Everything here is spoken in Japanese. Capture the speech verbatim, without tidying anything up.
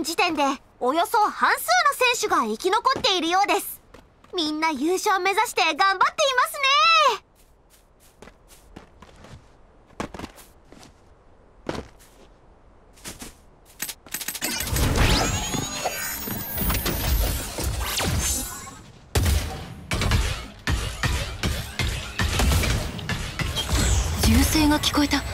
現時点でおよそ半数の選手が生き残っているようです。みんな優勝目指して頑張っていますね。 銃声が聞こえた。